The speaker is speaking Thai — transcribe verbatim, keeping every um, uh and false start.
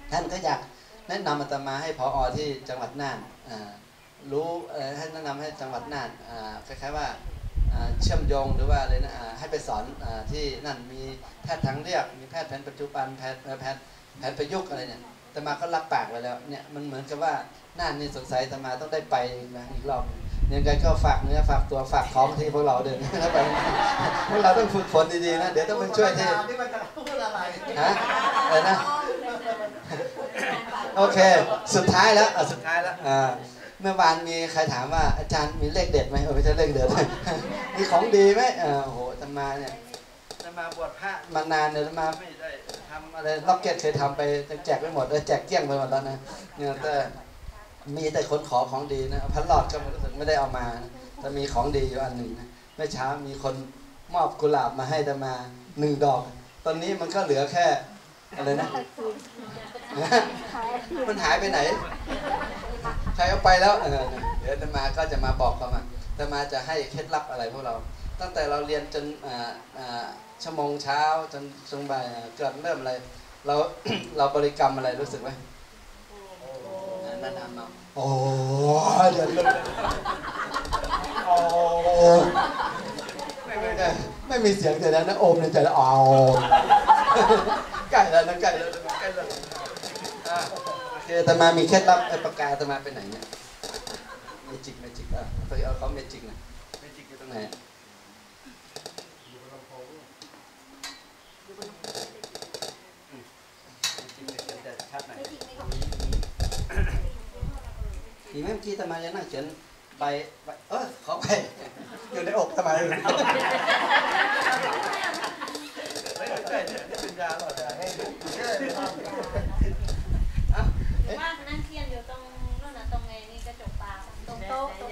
ท่านก็อยากแนะนำอาตมาให้ผอ.ที่จังหวัดน่านรู้ให้แนะนำให้จังหวัดน่านคล้ายๆว่าเชื่อมโยงหรือว่าอะไรนะให้ไปสอนที่นั่นมีแพทย์ทางเลือกมีแพทย์แผนปัจจุบันแพทย์แพทย์แผนประยุกต์อะไรเนี่ยอาตมาก็รับปากไว้แล้วเนี่ยมันเหมือนกับว่าน่านนี่สงสัยอาตมาต้องได้ไปนะอีกรอบยังไงก็ฝากเนื้อฝากตัวฝากท้องที่พวกเราเดินไปพวกเราต้องฝึกฝนดีๆนะเดี๋ยวต้องไปช่วยที่ฮะอะไรนะโอเคสุดท้ายแล้วสุดท้ายแล้วเมื่อวานมีใครถามว่าอาจารย์มีเลขเด็ดไหมเออไม่ใช่เลขเด็ดมีของดีไหมเออโหอาตมาเนี่ยอาตมาบวชพระมานานเนี่ยอาตมาไม่ได้ทำอะไรล็อกเก็ตเคยทำไปแจกไปหมดเลยแจกเกลี้ยงไปหมดแล้วนะเนี่ยแต่มีแต่คนขอของดีนะพันหลอดก็ไม่ได้เอามาแต่มีของดีอยู่อันหนึ่งนะเมื่อเช้ามีคนมอบกุหลาบมาให้อาตมาหนึ่งดอกตอนนี้มันก็เหลือแค่อะไรนะมันหายไปไหนใครเอาไปแล้วเดี๋ยวอาตมาก็จะมาบอกเขามาอาตมาจะให้เคล็ดลับอะไรพวกเราตั้งแต่เราเรียนจนชั่วโมงเช้าจนช่วงบ่ายเกิดเริ่มอะไรเราเราบริกรรมอะไรรู้สึกไหมนั่นนำมาโอ้เดี๋ยวโอ้ไม่ไม่ได้ไม่มีเสียงแต่นั้นนะโอมในใจแล้วอ๋อใกล้แล้วนะใกล้แล้วใกล้แล้วโอเคอาตมามีเคล็ดลับไอ้ปากกาอาตมาไปไหนเนี่ยเมจิกเมจิกอ่ะไปเอาเขาเมจิกนะเมจิกอยู่ตรงไหนทีเมื่อกี้อาตมาจะนั่งเขียนใบเออขอไปอยู่ในอกอาตมาเลยใช่เนี่ยเป็นยาหรอจะให้ว่านั่งเทียนอยู่ตรงนั่นน่ะตรงไงนี่กระจกตาตรงโต๊ะตรง